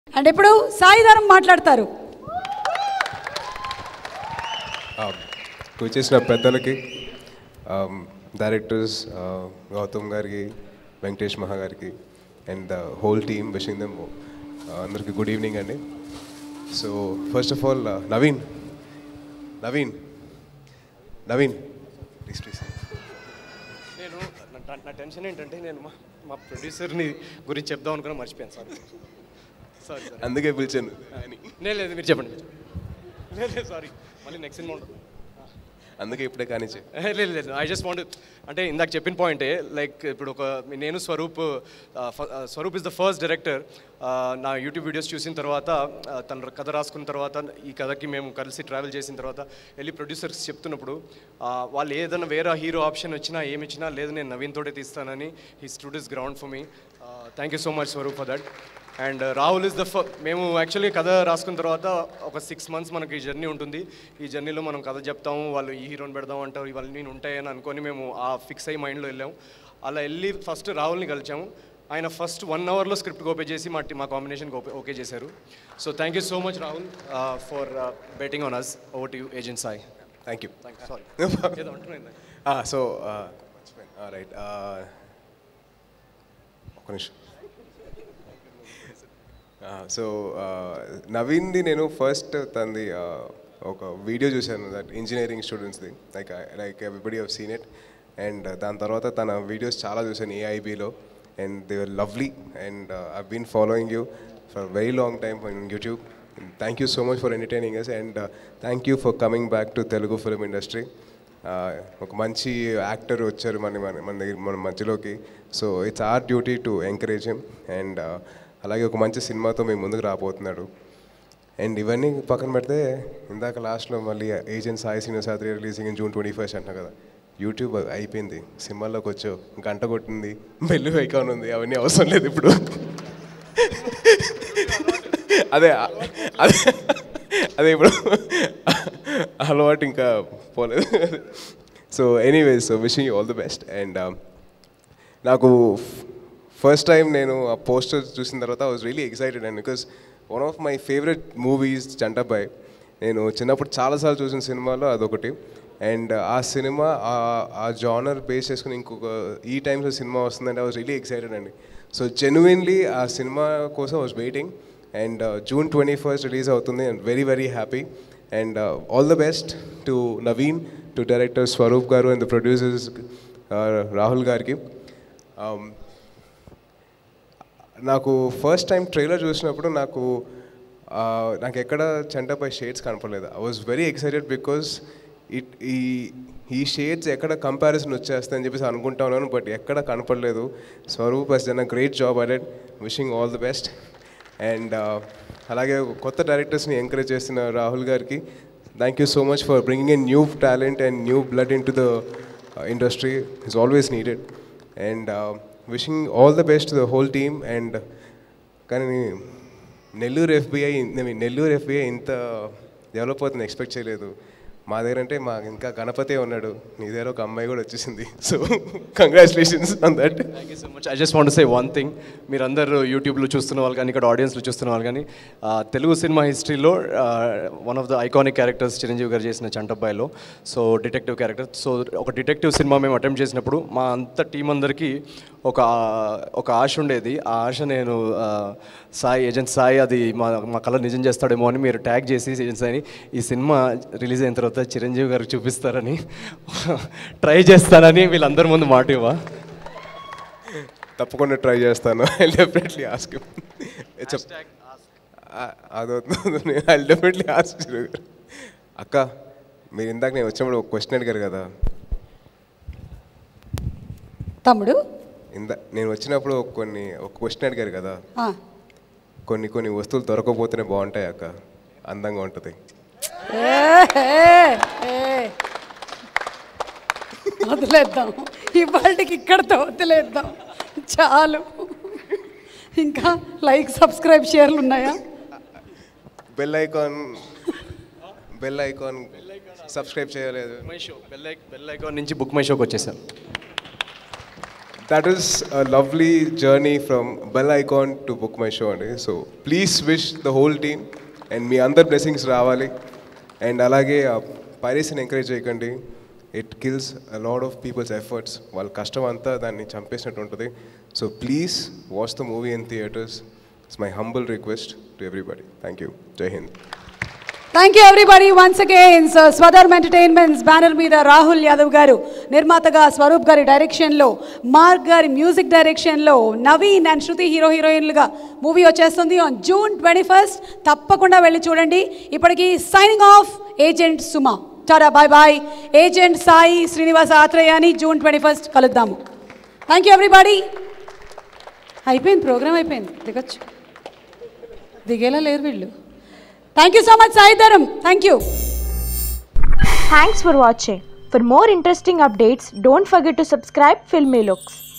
And ఇప్పుడు సాయి ధరం మాట్లాడతారు. కూర్చేసిన పెద్దలకి, డైరెక్టర్స్ గౌతమ్ గారికి, వెంకటేష్ మహా గారికి and the whole team wishing them అందరికి గుడ్ ఈవినింగ్ అండి. So first of all Naveen Naveen Naveen please please. నేను నా టెన్షన్ ఏంటంటే నేను మా ప్రొడ్యూసర్ని గురించి చెప్దాం అనుకున్నా, మర్చిపోయాను. సారీ సారీ సార్, అందుకే పిలిచాను. లేదు మీరు చెప్పండి. లేదు సారీ, మళ్ళీ నెక్స్ట్ సినిమా ఉంటుంది, అందుకే ఇప్పుడే కానీ లేదు లేదు. ఐ జస్ట్ వాంట్, అంటే ఇందాక చెప్పిన పాయింటే, లైక్ ఇప్పుడు నేను Swaroop is the first director. నా యూట్యూబ్ వీడియోస్ చూసిన తర్వాత, తన కథ రాసుకున్న తర్వాత, ఈ కథకి మేము కలిసి ట్రావెల్ చేసిన తర్వాత వెళ్ళి ప్రొడ్యూసర్స్ చెప్తున్నప్పుడు వాళ్ళు ఏదైనా వేరే హీరో ఆప్షన్ వచ్చినా ఏమి ఇచ్చినా, లేదు నేను నవీన్ తోటే తీస్తానని he stood his ground for me. Thank you so much Swaroop for that. And Rahul is మేము యాక్చువల్లీ కథ రాసుకున్న తర్వాత ఒక 6 months మనకి ఈ జర్నీ ఉంటుంది. ఈ జర్నీలో మనం కథ చెప్తాము, వాళ్ళు ఈ హీరోని పెడదాం అంటారు, ఇవన్నీ ఉంటాయని అనుకొని మేము ఆ ఫిక్స్ అయ్యి మైండ్లో వెళ్ళాము. అలా వెళ్ళి ఫస్ట్ రాహుల్ని కలిసాము. ఆయన ఫస్ట్ 1 hourలో స్క్రిప్ట్ ఓకే చేసి మా కాంబినేషన్కి ఓకే చేశారు. So thank you so much Rahul for betting on us. Over to you agent Sai. Thank you. Sorry ఏదో అంటున్నాయి. సో రైట్, ఒక్క నిమిషం. సో నవీన్ది నేను ఫస్ట్ తనది ఒక వీడియో చూశాను, దట్ ఇంజనీరింగ్ స్టూడెంట్స్ది, like everybody have seen it. And దాని తర్వాత తన వీడియోస్ చాలా చూశాను ఏఐబిలో, and they were lovely. And I been following you for very long time on YouTube. Thank you so much for entertaining us, and thank you for coming back to Telugu film industry. ఒక మంచి actor వచ్చారు మన మధ్యలోకి. So it's our duty to encourage him. And అలాగే ఒక మంచి సినిమాతో మేము ముందుకు రాబోతున్నాడు. అండ్ ఇవన్నీ పక్కన పెడితే, ఇందాక లాస్ట్లో మళ్ళీ agent Sai Srinivasa Athreya releasing in June 21st అంటున్నా కదా. యూట్యూబ్ అయిపోయింది, సినిమాల్లోకి వచ్చావు, గంట కొట్టింది, బెల్లు ఐకాన్ ఉంది, అవన్నీ అవసరం లేదు ఇప్పుడు. అదే అదే అదే ఇప్పుడు అలవాటు ఇంకా పోలేదు. So anyways, so wishing you all the best. And నాకు ఫస్ట్ టైం నేను ఆ పోస్టర్ చూసిన తర్వాత I was really excited. And because one of my favourite movies Chantabbai. నేను చిన్నప్పుడు చాలాసార్లు చూసిన సినిమాలో అదొకటి. అండ్ ఆ సినిమా ఆ జానర్ బేస్ చేసుకుని ఇంకొక ఈ టైమ్స్లో సినిమా వస్తుందంటే ఐ వాజ్ రియలీ ఎక్సైటెడ్ అండి. సో జెన్యున్లీ ఆ సినిమా కోసం I was waiting. And June 21st release అవుతుంది. And very very happy. And all the best to Naveen, to director Swaroop garu and the producers Rahul గారికి. నాకు ఫస్ట్ టైం ట్రైలర్ చూసినప్పుడు నాకు ఎక్కడ చంటపై షేడ్స్ కనపడలేదు. I was very excited because ఈ షేడ్స్ ఎక్కడ కంపారిజన్ వచ్చేస్తాయని చెప్పేసి అనుకుంటా ఉన్నాను, బట్ ఎక్కడ కనపడలేదు. Swaroop has done a great job at it. Wishing all the best. And అలాగే కొత్త డైరెక్టర్స్ని ఎంకరేజ్ చేస్తున్న రాహుల్ గారికి thank you so much for bringing in new talent and new blood into the industry. It's always needed. And wishing all the best to the whole team. And కానీ Nellore FBI ఇంత develop అవుతుంది expect చేయలేదు. మా దగ్గర అంటే ఇంకా గణపతి ఉన్నాడు, నీ దగ్గర ఒక అమ్మాయి కూడా వచ్చేసింది. So congratulations on that. Thank you so much. I just want say one thing. మీరందరూ యూట్యూబ్లో చూస్తున్న వాళ్ళు కానీ, ఇక్కడ ఆడియన్స్లో చూస్తున్న వాళ్ళు కానీ, తెలుగు సినిమా హిస్టరీలో one of the iconic characters Chiranjeevi garu చేసిన చంటబ్బాయిలో. So detective character. సో ఒక డిటెక్టివ్ సినిమా మేము అటెంప్ట్ చేసినప్పుడు మా అంత టీం అందరికీ ఒక ఆశ ఉండేది. ఆ ఆశ నేను ఏజెంట్ సాయి అది మా కళ నిజం చేస్తాడేమో అని మీరు ట్యాగ్ చేసి ఏజెంట్ సాయిని ఈ సినిమా రిలీజ్ అయిన తర్వాత చిరంజీవి గారికి చూపిస్తారని ట్రై చేస్తానని వీళ్ళందరి ముందు మాట ఇవ్వ. తప్పకుండా ట్రై చేస్తాను. I definitely ask. అదవుతుంది. I definitely ask. అక్క, మీరు ఇందాక నేను వచ్చినప్పుడు ఒక క్వశ్చన్ అడిగారు కదా తమ్ముడు. నేను వచ్చినప్పుడు ఒక క్వశ్చన్ అడిగారు కదా, కొన్ని వస్తువులు దొరకకపోతేనే బాగుంటాయి అక్క, అందంగా ఉంటుంది. వదిలేద్దాం, ఇవాళకి ఇక్కడతో వదిలేద్దాం చాలు. ఇంకా లైక్, సబ్స్క్రైబ్, షేర్లు ఉన్నాయా? బెల్ ఐకాన్ సబ్స్క్రైబ్ చేయలేదు. బెల్ ఐకాన్ నుంచి బుక్ మై షోకి వచ్చేసాం. that is a lovely journey from bell icon to book my show అండి. So please wish the whole team and మీ అందరి బ్లెస్సింగ్స్ రావాలి. అండ్ అలాగే పైరసీని ఎంకరేజ్ చేయకండి. It kills a lot of peoples efforts. వాళ్ళ కష్టం అంతా దాన్ని చంపేసినట్టు ఉంటుంది. So please watch the movie in theatres. It's my humble request to everybody. Thank you. Jai Hind. Thank you everybody once again. Swadharm entertainments banner మీద రాహుల్ యాదవ్ గారు నిర్మాతగా, స్వరూప్ గారి డైరెక్షన్లో, మార్క్ గారి మ్యూజిక్ డైరెక్షన్లో, నవీన్ అండ్ శృతి హీరోయిన్లుగా మూవీ వచ్చేస్తుంది ఆన్ June 21st. తప్పకుండా వెళ్ళి చూడండి. ఇప్పటికి సైనింగ్ ఆఫ్ ఏజెంట్ సుమా. Tata bye bye. Agent Sai Srinivasa ఆత్రేయాని June 21st కలుద్దాము. Thank you everybody. అయిపోయింది, ప్రోగ్రామ్ అయిపోయింది. దిగచ్చు, దిగేలా లేరు వీళ్ళు. Thank you so much, Sai Dharam. Thank you. Thanks for watching. For more interesting updates, don't forget to subscribe Filmy Looks.